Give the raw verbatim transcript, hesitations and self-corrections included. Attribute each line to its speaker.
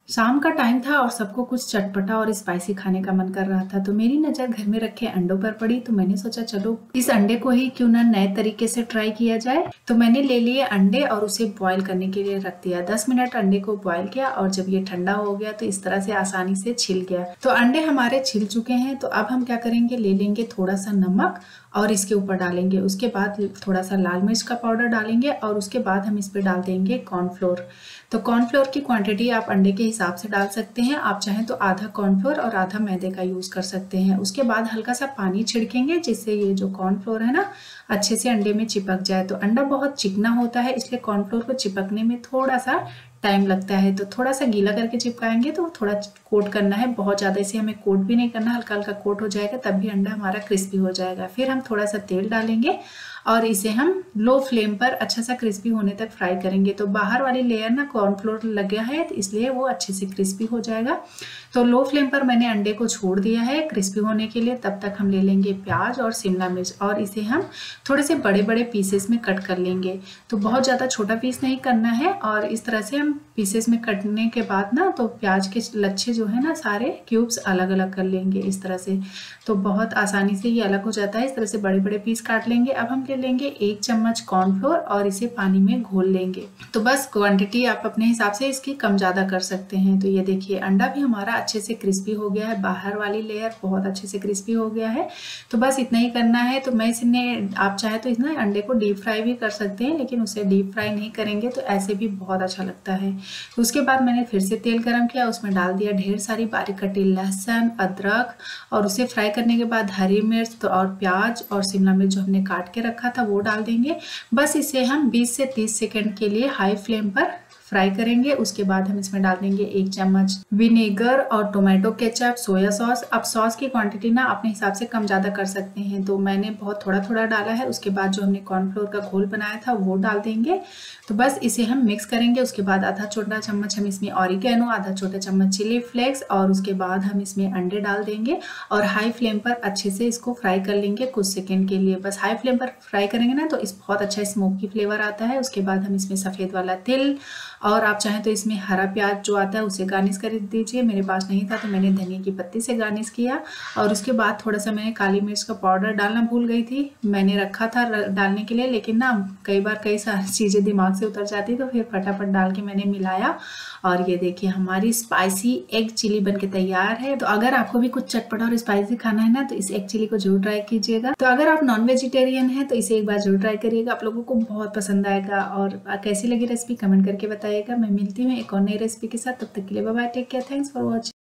Speaker 1: शाम का टाइम था और सबको कुछ चटपटा और स्पाइसी खाने का मन कर रहा था, तो मेरी नज़र घर में रखे अंडों पर पड़ी। तो मैंने सोचा चलो इस अंडे को ही क्यों ना नए तरीके से ट्राई किया जाए। तो मैंने ले लिए अंडे और उसे बॉईल करने के लिए रख दिया। दस मिनट अंडे को बॉईल किया और जब ये ठंडा हो गया तो इस तरह से आसानी से छिल गया। तो अंडे हमारे छिल चुके हैं। तो अब हम क्या करेंगे, ले लेंगे थोड़ा सा नमक और इसके ऊपर डालेंगे। उसके बाद थोड़ा सा लाल मिर्च का पाउडर डालेंगे और उसके बाद हम इस पर डाल देंगे कॉर्नफ्लोर। तो कॉर्नफ्लोर की क्वांटिटी आप अंडे के हिसाब से डाल सकते हैं। आप चाहें तो आधा कॉर्नफ्लोर और आधा मैदे का यूज़ कर सकते हैं। उसके बाद हल्का सा पानी छिड़केंगे जिससे ये जो कॉर्नफ्लोर है ना अच्छे से अंडे में चिपक जाए। तो अंडा बहुत चिकना होता है इसलिए कॉर्नफ्लोर को चिपकने में थोड़ा सा टाइम लगता है। तो थोड़ा सा गीला करके चिपकाएंगे तो थोड़ा कोट करना है, बहुत ज़्यादा इसे हमें कोट भी नहीं करना, हल्का हल्का कोट हो जाएगा तब भी अंडा हमारा क्रिस्पी हो जाएगा। फिर हम थोड़ा सा तेल डालेंगे और इसे हम लो फ्लेम पर अच्छा सा क्रिस्पी होने तक फ्राई करेंगे। तो बाहर वाली लेयर ना कॉर्नफ्लोर लग गया है तो इसलिए वो अच्छे से क्रिस्पी हो जाएगा। तो लो फ्लेम पर मैंने अंडे को छोड़ दिया है क्रिस्पी होने के लिए। तब तक हम ले लेंगे प्याज और शिमला मिर्च और इसे हम थोड़े से बड़े बड़े पीसेस में कट कर लेंगे। तो बहुत ज़्यादा छोटा पीस नहीं करना है। और इस तरह से हम पीसेस में कटने के बाद ना तो प्याज के लच्छे जो है ना सारे क्यूब्स अलग अलग कर लेंगे इस तरह से। तो बहुत आसानी से ये अलग हो जाता है। इस तरह से बड़े बड़े पीस काट लेंगे। अब हम ले लेंगे एक चम्मच कॉर्नफ्लोर और इसे पानी में घोल लेंगे। तो बस क्वांटिटी आप अपने हिसाब से इसकी कम ज़्यादा कर सकते हैं। तो ये देखिए अंडा भी हमारा अच्छे से क्रिस्पी हो गया है, बाहर वाली लेयर बहुत अच्छे से क्रिस्पी हो गया है। तो बस इतना ही करना है। तो मैं इसने आप चाहे तो इसमें अंडे को डीप फ्राई भी कर सकते हैं, लेकिन उसे डीप फ्राई नहीं करेंगे तो ऐसे भी बहुत अच्छा लगता है। तो उसके बाद मैंने फिर से तेल गरम किया, उसमें डाल दिया ढेर सारी बारीक कटी लहसुन अदरक और उसे फ्राई करने के बाद हरी मिर्च तो और प्याज और शिमला मिर्च जो हमने काट के रखा था वो डाल देंगे। बस इसे हम बीस से तीस सेकंड के लिए हाई फ्लेम पर फ्राई करेंगे। उसके बाद हम इसमें डाल देंगे एक चम्मच विनेगर और टोमेटो केचप सोया सॉस। अब सॉस की क्वांटिटी ना अपने हिसाब से कम ज़्यादा कर सकते हैं। तो मैंने बहुत थोड़ा थोड़ा डाला है। उसके बाद जो हमने कॉर्नफ्लोर का घोल बनाया था वो डाल देंगे। तो बस इसे हम मिक्स करेंगे। उसके बाद आधा छोटा चम्मच हम इसमें ऑरिगेनो, आधा छोटा चम्मच चिली फ्लेक्स और उसके बाद हम इसमें अंडे डाल देंगे और हाई फ्लेम पर अच्छे से इसको फ्राई कर लेंगे कुछ सेकेंड के लिए। बस हाई फ्लेम पर फ्राई करेंगे ना तो इस बहुत अच्छा स्मोकी फ्लेवर आता है। उसके बाद हम इसमें सफ़ेद वाला तिल और आप चाहें तो इसमें हरा प्याज जो आता है उसे गार्निश कर दीजिए। मेरे पास नहीं था तो मैंने धनिया की पत्ती से गार्निश किया। और उसके बाद थोड़ा सा मैंने काली मिर्च का पाउडर डालना भूल गई थी, मैंने रखा था डालने के लिए, लेकिन ना कई बार कई सारी चीज़ें दिमाग से उतर जाती तो फिर फटाफट डाल के मैंने मिलाया। और ये देखिए हमारी स्पाइसी एग चिली बनके तैयार है। तो अगर आपको भी कुछ चटपटा और स्पाइसी खाना है ना तो इस एग चिली को जरूर ट्राई कीजिएगा। तो अगर आप नॉन वेजिटेरियन हैं तो इसे एक बार जरूर ट्राई करिएगा, आप लोगों को बहुत पसंद आएगा। और कैसी लगी रेसिपी कमेंट करके बताइएगा। मैं मिलती हूँ एक और नई रेसिपी के साथ, तब तक के लिए bye bye, take care, thanks for watching.